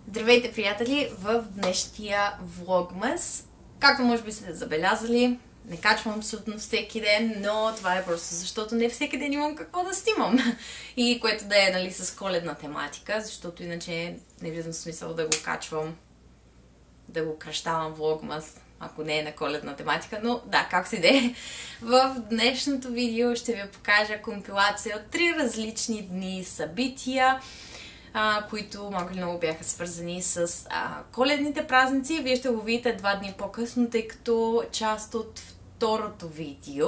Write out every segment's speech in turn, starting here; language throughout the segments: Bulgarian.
Здравейте, приятели! В днешния влогмас, както може би сте забелязали, не качвам абсолютно всеки ден, но това е просто защото не всеки ден имам какво да снимам. И което да е, нали, с коледна тематика, защото иначе не виждам смисъл да го качвам, да го кръщавам влогмас, ако не е на коледна тематика, но да, как си де. В днешното видео ще ви покажа компилация от 3 различни дни събития, които малко или много бяха свързани с коледните празници. Вие ще го видите 2 дни по-късно, тъй като част от второто видео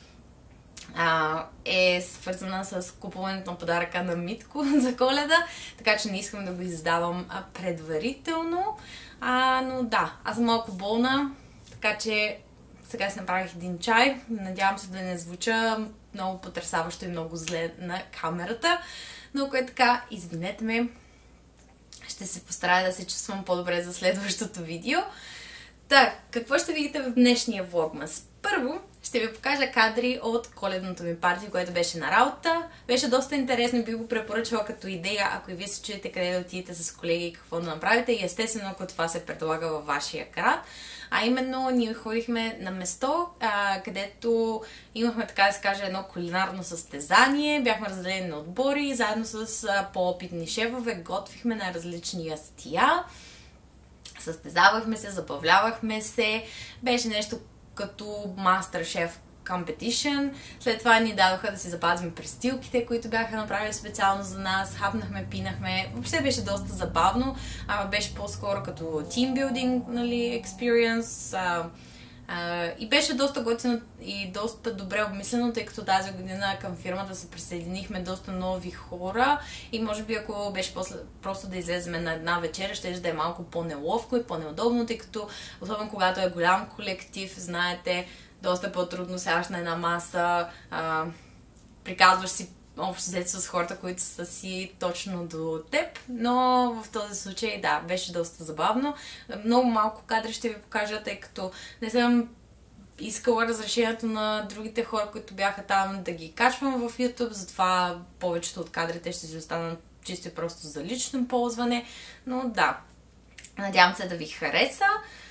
е свързана с купуването на подаръка на Митко за Коледа, така че не искам да го издавам предварително. Но да, аз съм малко болна, така че сега си направих един чай. Надявам се да не звуча много потресаващо и много зле на камерата, но ако е така, извинете ме, ще се постарая да се чувствам по-добре за следващото видео. Так, какво ще видите в днешния влогмас? Първо, ще ви покажа кадри от коледното ми парти, което беше на работа. Беше доста интересно, бих го препоръчала като идея, ако и вие се чуете къде да отидете с колеги и какво да направите. И естествено, ако това се предлага във вашия град. А именно, ние ходихме на место, където имахме, така да се каже, едно кулинарно състезание. Бяхме разделени на отбори и заедно с по-опитни шефове готвихме на различни ястия. Състезавахме се, забавлявахме се. Беше нещо като MasterChef Competition. След това ни дадоха да си запазим престилките, които бяха направили специално за нас. Хапнахме, пинахме. Въобще беше доста забавно. Беше по-скоро като teambuilding, нали, experience. И беше доста готино и доста добре обмислено, тъй като тази година към фирмата се присъединихме доста нови хора и може би ако беше просто да излезем на една вечеря, ще да е малко по-неловко и по-неудобно, тъй като особено когато е голям колектив, знаете, доста по-трудно сядаш на една маса, приказваш си общо взето с хората, които са си точно до теб, но в този случай, да, беше доста забавно. Много малко кадри ще ви покажа, тъй като не съм искала разрешението на другите хора, които бяха там, да ги качвам в YouTube, затова повечето от кадрите ще си останат чисто и просто за лично ползване, но да, надявам се да ви хареса.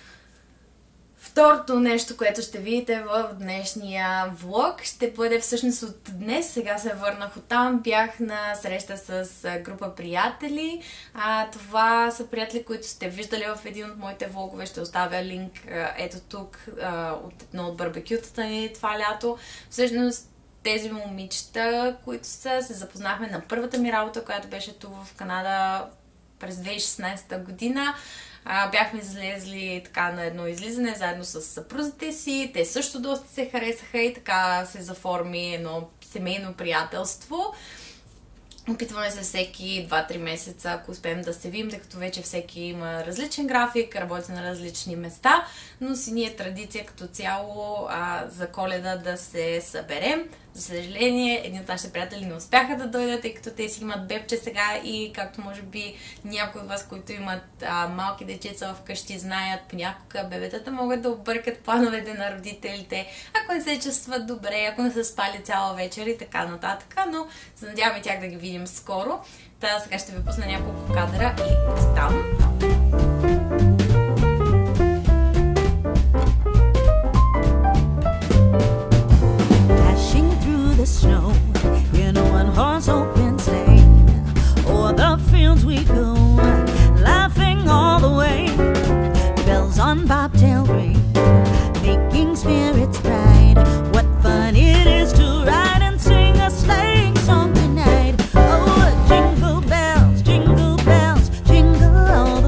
Второто нещо, което ще видите в днешния влог, ще бъде всъщност от днес. Сега се върнах оттам. Бях на среща с група приятели. Това са приятели, които сте виждали в един от моите влогове. Ще оставя линк ето тук от едно от барбекютата ни това лято. Всъщност тези момичета, които се запознахме на първата ми работа, която беше тук в Канада през 2016 година. Бяхме излезли така на едно излизане заедно с съпрузите си. Те също доста се харесаха и така се заформи едно семейно приятелство. Опитваме се всеки 2-3 месеца, ако успеем да се видим, тъй като вече всеки има различен график, работи на различни места, но си ни е традиция като цяло за Коледа да се съберем. За съжаление, едни от нашите приятели не успяха да дойдат, тъй като те си имат бебче сега и както може би някои от вас, които имат малки дечица вкъщи, знаят, понякога бебетата могат да объркат плановете на родителите, ако не се чувстват добре, ако не са спали цяла вечер и така нататък, но се надяваме тях да ги видим скоро. Та сега ще ви пусна няколко кадра и там. Snow in a one-horse open sleigh, o'er the fields we go, laughing all the way. Bells on bobtail ring, making spirits bright. What fun it is to ride and sing a sleighing song tonight. Oh, jingle bells, jingle all the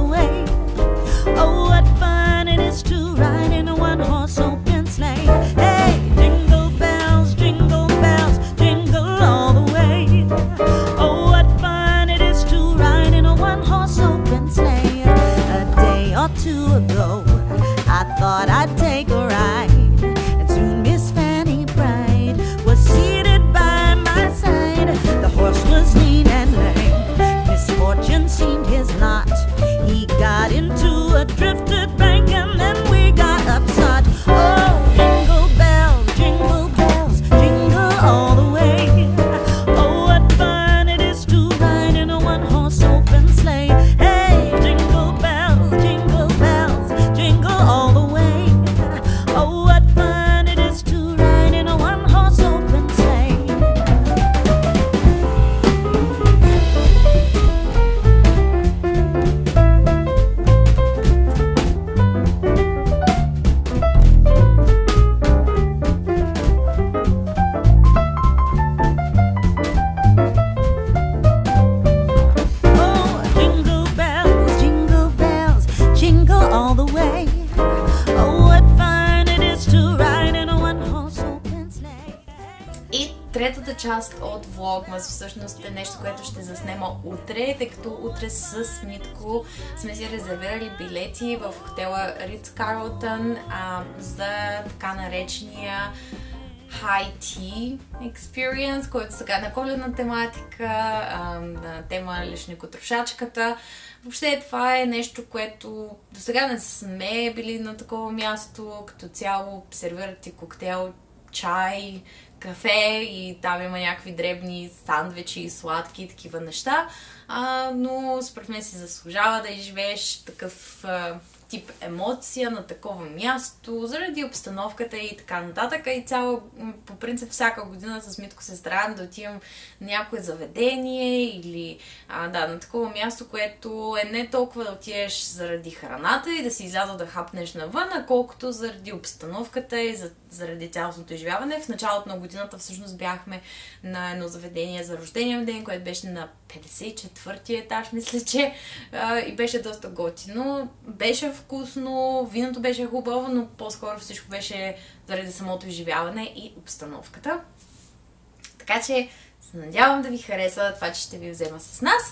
част от Vlogmas всъщност е нещо, което ще заснема утре, тъй като утре с Митко сме си резервирали билети в хотела Ritz-Carlton за така наречения High Tea Experience, който сега е на коледна тематика, на тема лешникотрошачката. Въобще това е нещо, което до сега не сме били на такова място. Като цяло сервират ти коктейл, чай, кафе и там има някакви дребни сандвичи, сладки и такива неща. Но според мен си заслужава да изживееш такъв тип емоция на такова място, заради обстановката и така нататък. И по принцип всяка година с Митко се стараем да отивам на някое заведение или на такова място, което е не толкова да отидеш заради храната и да си изляза да хапнеш навън, а колкото заради обстановката и заради цялостното изживяване. В началото на годината всъщност бяхме на едно заведение за рождения ден, което беше на 54-ти етаж, мисля, че и беше доста готино. Беше вкусно, виното беше хубаво, но по-скоро всичко беше заради самото изживяване и обстановката. Така че се надявам да ви хареса това, че ще ви взема с нас.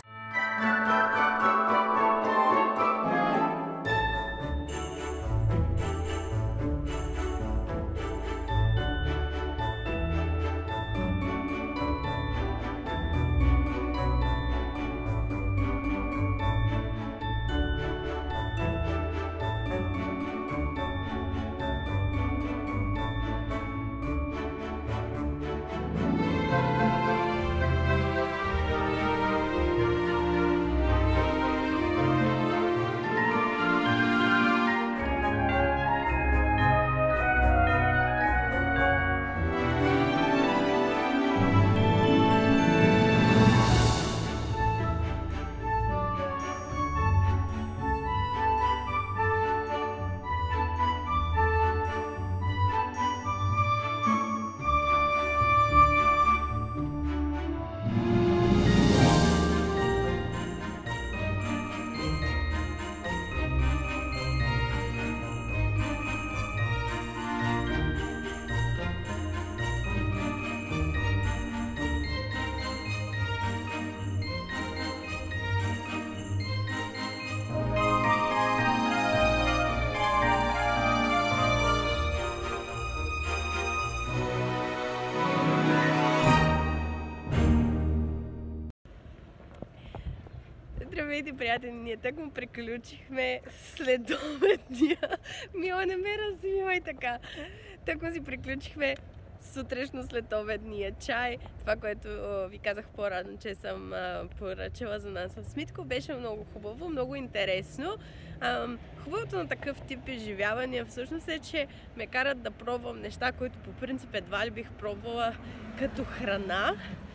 Здравейте, приятели! Ние так му приключихме следобедния. Мила, не ме развивай така. Так му си приключихме сутрешно следобедния чай. Това, което ви казах по-рано, че съм поръчала за нас с Митко, беше много хубаво, много интересно. Хубавото на такъв тип изживявания всъщност е, че ме карат да пробвам неща, които по принцип едва ли бих пробвала като храна.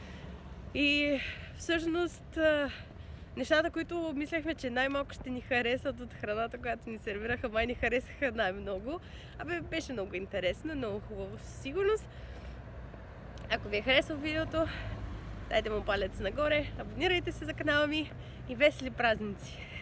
И всъщност нещата, които мислехме, че най-малко ще ни харесат от храната, която ни сервираха, май ни харесаха най-много. Беше много интересно, много хубаво със сигурност. Ако ви е харесало видеото, дайте му палец нагоре, абонирайте се за канала ми и весели празници!